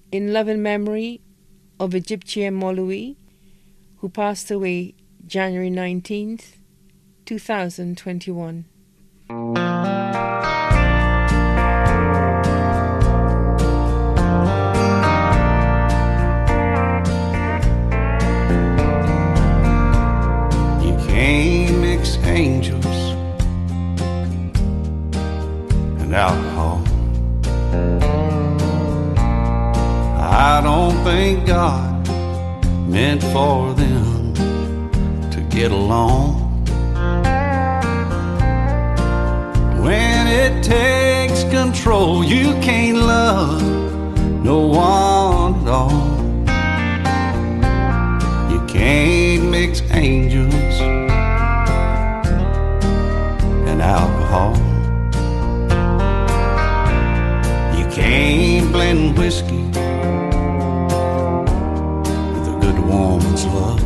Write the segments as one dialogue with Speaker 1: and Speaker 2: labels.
Speaker 1: in loving memory of Egyptian Molui, who passed away January 19th, 2021.
Speaker 2: You can't mix angels and alcohol. I don't think God meant for them to get along. When it takes control, you can't love no one at all. You can't mix angels and alcohol. You can't blend whiskey with a good woman's love.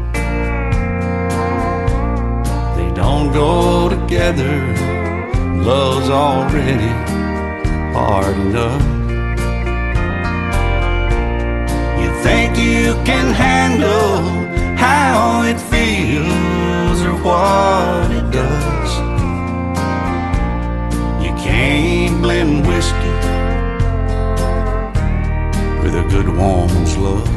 Speaker 2: They don't go together. Love's already hard enough. You think you can handle how it feels or what it does. You can't blend whiskey with a good woman's love.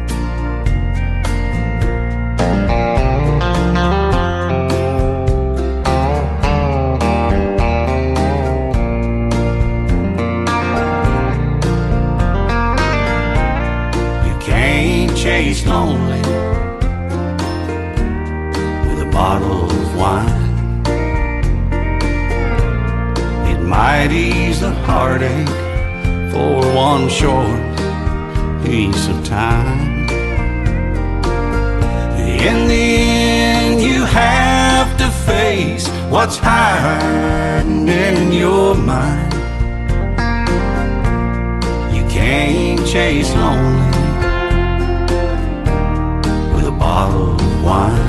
Speaker 2: Chase lonely with a bottle of wine. It might ease the heartache for one short piece of time. In the end, you have to face what's hiding in your mind. You can't chase lonely bottle of wine.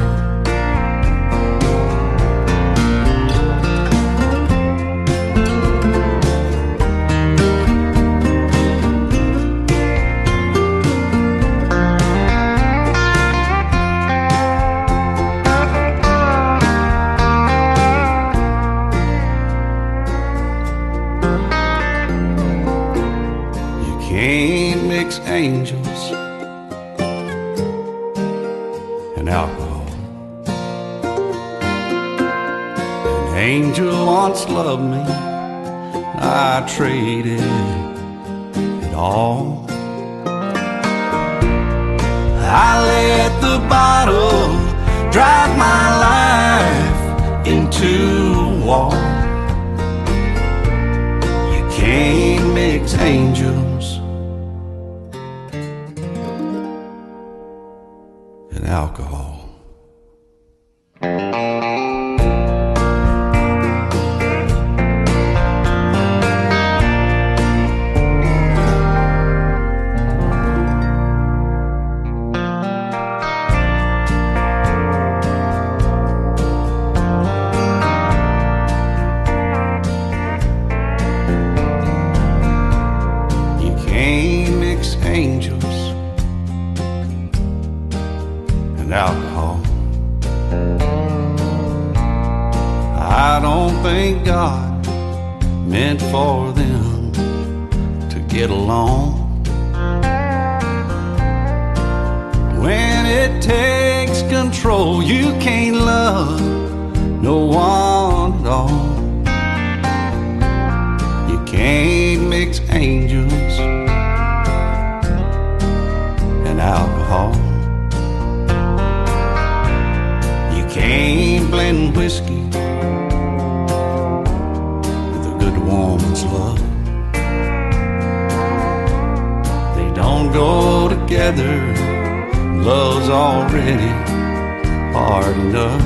Speaker 2: You can't mix angels and alcohol. An angel once loved me, I traded it all. I let the bottle drive my life into a wall. You can't mix angels and alcohol. You can't mix angels and alcohol. I don't think God meant for them to get along. When it takes control, you can't love no one at all. You can't mix angels and alcohol. You can't blend whiskey with a good woman's love. They don't go together. Love's already hard enough.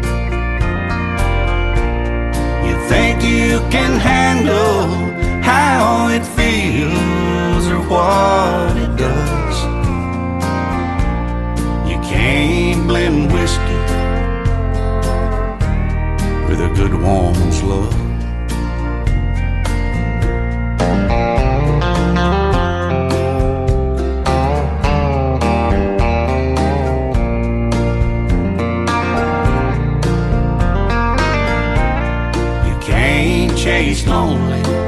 Speaker 2: You think you can handle how it feels or what it does. You can't blend whiskey with a good woman's love. always lonely.